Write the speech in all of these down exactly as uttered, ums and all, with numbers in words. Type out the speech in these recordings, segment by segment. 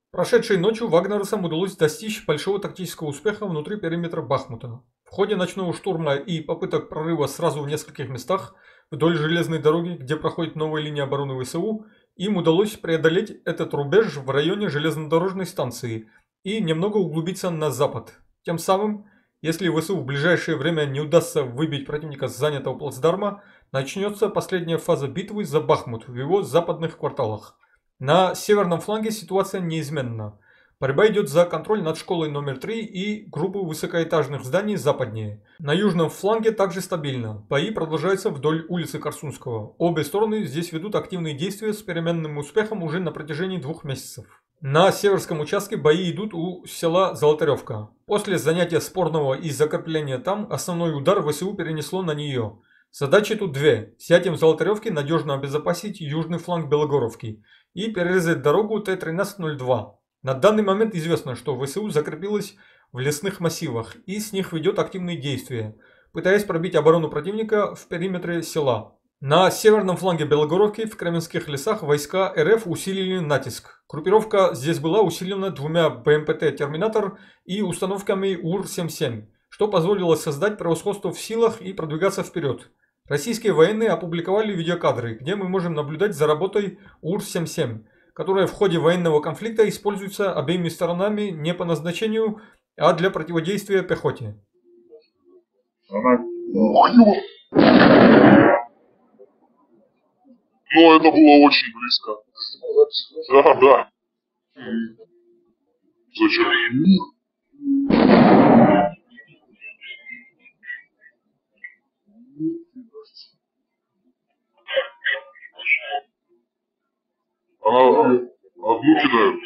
Прошедшей ночью вагнеровцам удалось достичь большого тактического успеха внутри периметра Бахмута. В ходе ночного штурма и попыток прорыва сразу в нескольких местах вдоль железной дороги, где проходит новая линия обороны ВСУ, им удалось преодолеть этот рубеж в районе железнодорожной станции и немного углубиться на запад. Тем самым, если ВСУ в ближайшее время не удастся выбить противника с занятого плацдарма, начнется последняя фаза битвы за Бахмут в его западных кварталах. На северном фланге ситуация неизменна. Борьба идет за контроль над школой номер три и группой высокоэтажных зданий западнее. На южном фланге также стабильно. Бои продолжаются вдоль улицы Корсунского. Обе стороны здесь ведут активные действия с переменным успехом уже на протяжении двух месяцев. На северском участке бои идут у села Золотаревка. После занятия спорного и закрепления там основной удар ВСУ перенесло на нее. Задачи тут две. Взятием Золотаревки надежно обезопасить южный фланг Белогоровки и перерезать дорогу Т тринадцать ноль два. На данный момент известно, что ВСУ закрепилась в лесных массивах и с них ведет активные действия, пытаясь пробить оборону противника в периметре села. На северном фланге Белогоровки в Кременских лесах войска РФ усилили натиск. Группировка здесь была усилена двумя БМПТ «Терминатор» и установками УР семьдесят семь, что позволило создать превосходство в силах и продвигаться вперед. Российские военные опубликовали видеокадры, где мы можем наблюдать за работой УР семьдесят семь, которая в ходе военного конфликта используется обеими сторонами не по назначению, а для противодействия пехоте. Но это было очень близко. Да, да. Зачем? Она одну кидают.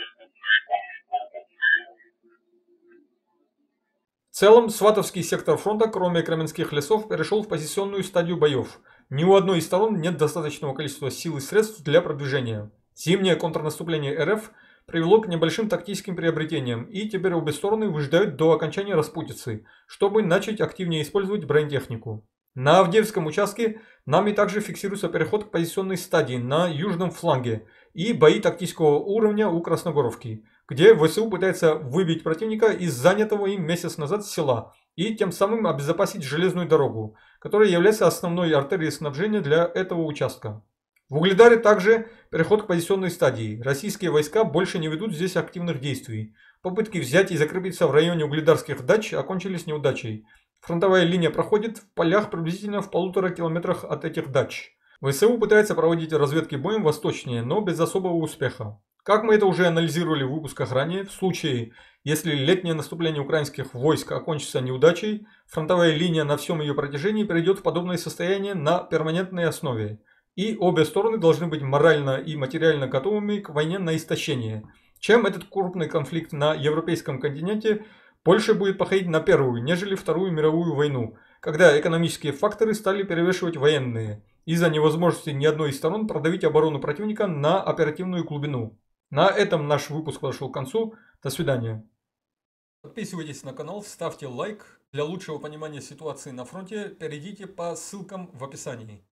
В целом, Сватовский сектор фронта, кроме Кременских лесов, перешел в позиционную стадию боев. Ни у одной из сторон нет достаточного количества сил и средств для продвижения. Зимнее контрнаступление РФ привело к небольшим тактическим приобретениям, и теперь обе стороны выжидают до окончания распутицы, чтобы начать активнее использовать бронетехнику. На Авдеевском участке нами также фиксируется переход к позиционной стадии на южном фланге и бои тактического уровня у Красногоровки, где ВСУ пытается выбить противника из занятого им месяц назад села и тем самым обезопасить железную дорогу, которая является основной артерией снабжения для этого участка. В Угледаре также переход к позиционной стадии. Российские войска больше не ведут здесь активных действий. Попытки взять и закрепиться в районе угледарских дач окончились неудачей. Фронтовая линия проходит в полях приблизительно в полутора километрах от этих дач. ВСУ пытается проводить разведки боем восточнее, но без особого успеха. Как мы это уже анализировали в выпусках ранее, в случае, если летнее наступление украинских войск окончится неудачей, фронтовая линия на всем ее протяжении перейдет в подобное состояние на перманентной основе. И обе стороны должны быть морально и материально готовыми к войне на истощение. Чем этот крупный конфликт на европейском континенте больше будет походить на Первую, нежели Вторую мировую войну, когда экономические факторы стали перевешивать военные, из-за невозможности ни одной из сторон продавить оборону противника на оперативную глубину. На этом наш выпуск подошел к концу. До свидания. Подписывайтесь на канал, ставьте лайк. Для лучшего понимания ситуации на фронте перейдите по ссылкам в описании.